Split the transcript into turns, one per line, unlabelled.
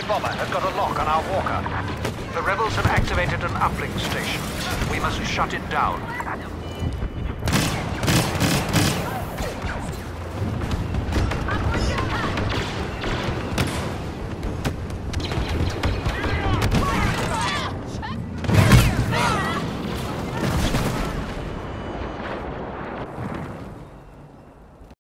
bomber has got a lock on our walker. The rebels have activated an uplink station. We must shut it down.